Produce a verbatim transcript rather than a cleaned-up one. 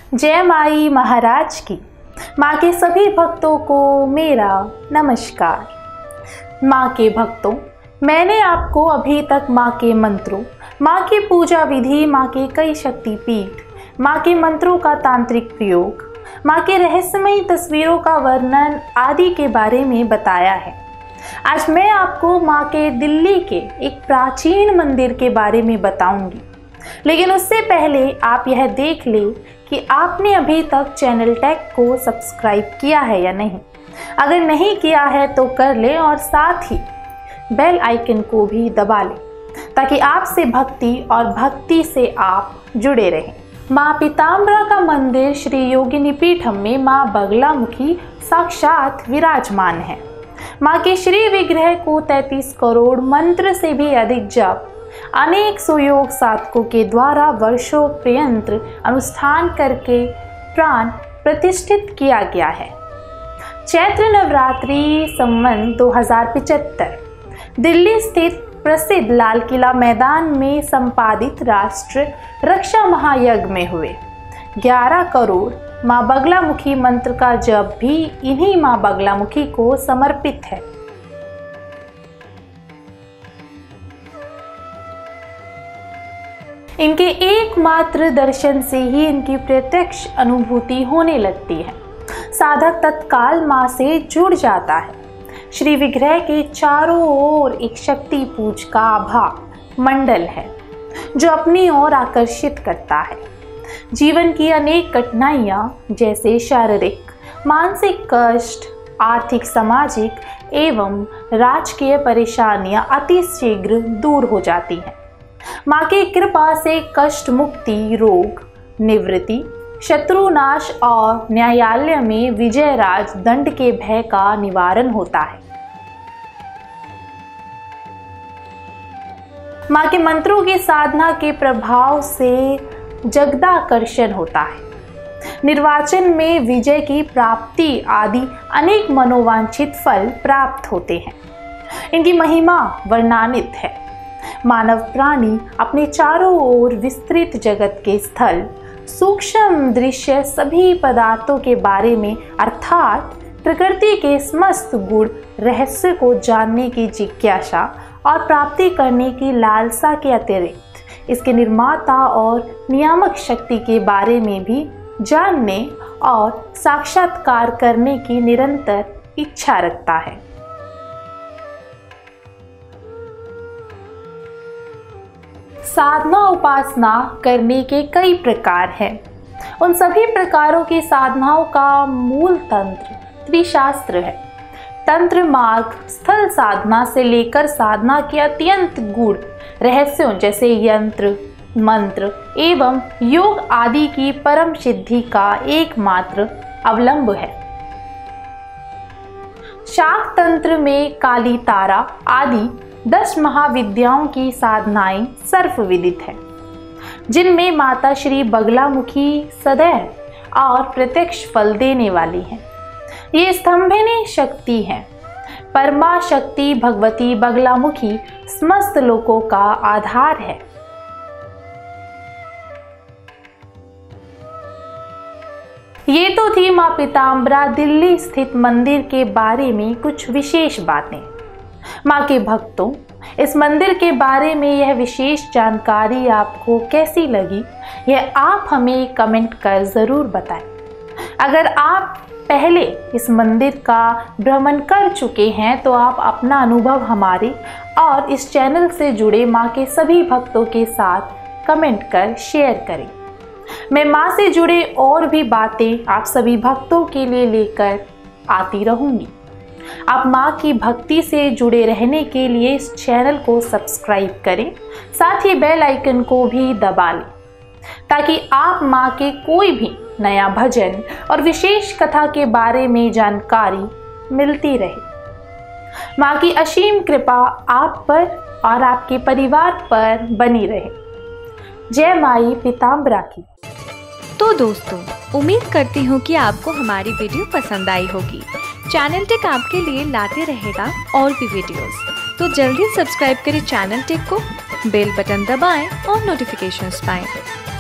जय माई महाराज की। माँ के सभी भक्तों को मेरा नमस्कार। माँ के भक्तों, मैंने आपको अभी तक माँ के मंत्रों, माँ की पूजा विधि, माँ के कई शक्तिपीठ, माँ के मंत्रों का तांत्रिक प्रयोग, माँ के रहस्यमयी तस्वीरों का वर्णन आदि के बारे में बताया है। आज मैं आपको माँ के दिल्ली के एक प्राचीन मंदिर के बारे में बताऊंगी, लेकिन उससे पहले आप यह देख लें कि आपने अभी तक चैनल टेक को सब्सक्राइब किया है या नहीं। अगर नहीं किया है तो कर लें और साथ ही बेल आइकन को भी दबा लें ताकि आपसे भक्ति और भक्ति से आप जुड़े रहें। माँ पीताम्बरा का मंदिर श्री योगिनी पीठम में माँ बगलामुखी साक्षात विराजमान है। माँ के श्री विग्रह को तैंतीस करोड़ मंत्र से भी अधिक जप अनेक सुयोग साधकों के द्वारा वर्षों पर्यंत अनुष्ठान करके प्राण प्रतिष्ठित किया गया है। चैत्र नवरात्रि संवत दो हज़ार पचहत्तर दिल्ली स्थित प्रसिद्ध लाल किला मैदान में संपादित राष्ट्र रक्षा महायज्ञ में हुए ग्यारह करोड़ माँ बगलामुखी मंत्र का जप भी इन्हीं माँ बगलामुखी को समर्पित है। इनके एकमात्र दर्शन से ही इनकी प्रत्यक्ष अनुभूति होने लगती है। साधक तत्काल माँ से जुड़ जाता है। श्री विग्रह के चारों ओर एक शक्ति पूज का आभा मंडल है जो अपनी ओर आकर्षित करता है। जीवन की अनेक कठिनाइयाँ जैसे शारीरिक, मानसिक कष्ट, आर्थिक, सामाजिक एवं राजकीय परेशानियाँ अति शीघ्र दूर हो जाती हैं। माँ की कृपा से कष्ट मुक्ति, रोग निवृत्ति, शत्रुनाश और न्यायालय में विजय राज दंड के भय का निवारण होता है। माँ के मंत्रों की साधना के प्रभाव से जगदाकर्षण होता है। निर्वाचन में विजय की प्राप्ति आदि अनेक मनोवांछित फल प्राप्त होते हैं। इनकी महिमा वर्णनातीत है। मानव प्राणी अपने चारों ओर विस्तृत जगत के स्थल, सूक्ष्म दृश्य, सभी पदार्थों के बारे में अर्थात प्रकृति के समस्त गुण रहस्य को जानने की जिज्ञासा और प्राप्ति करने की लालसा के अतिरिक्त इसके निर्माता और नियामक शक्ति के बारे में भी जानने और साक्षात्कार करने की निरंतर इच्छा रखता है। साधना उपासना करने के कई प्रकार हैं। उन सभी प्रकारों की साधनाओं का मूल तंत्र त्रिशास्त्र है। तंत्र मार्ग स्थल साधना से लेकर साधना के अत्यंत गूढ़ रहस्यों जैसे यंत्र, मंत्र एवं योग आदि की परम सिद्धि का एकमात्र अवलंब है। शाक्त तंत्र में काली तारा आदि दस महाविद्याओं की साधनाएं सर्वविदित है, जिनमें माता श्री बगलामुखी सदैव और प्रत्यक्ष फल देने वाली है। ये स्तंभिनी शक्ति है। परमा शक्ति भगवती बगलामुखी समस्त लोकों का आधार है। ये तो थी माँ पीताम्बरा दिल्ली स्थित मंदिर के बारे में कुछ विशेष बातें। माँ के भक्तों, इस मंदिर के बारे में यह विशेष जानकारी आपको कैसी लगी, यह आप हमें कमेंट कर ज़रूर बताएं। अगर आप पहले इस मंदिर का भ्रमण कर चुके हैं तो आप अपना अनुभव हमारे और इस चैनल से जुड़े माँ के सभी भक्तों के साथ कमेंट कर शेयर करें। मैं माँ से जुड़े और भी बातें आप सभी भक्तों के लिए लेकर आती रहूँगी। आप माँ की भक्ति से जुड़े रहने के लिए इस चैनल को सब्सक्राइब करें, साथ ही बेल आइकन को भी दबा लें ताकि आप माँ के कोई भी नया भजन और विशेष कथा के बारे में जानकारी मिलती रहे। माँ की असीम कृपा आप पर और आपके परिवार पर बनी रहे। जय माई पीताम्बरा की। तो दोस्तों, उम्मीद करती हूँ कि आपको हमारी वीडियो पसंद आई होगी। चैनल टेक आपके लिए लाते रहेगा और भी वीडियोस, तो जल्दी सब्सक्राइब करें चैनल टेक को, बेल बटन दबाएं और नोटिफिकेशंस पाएं।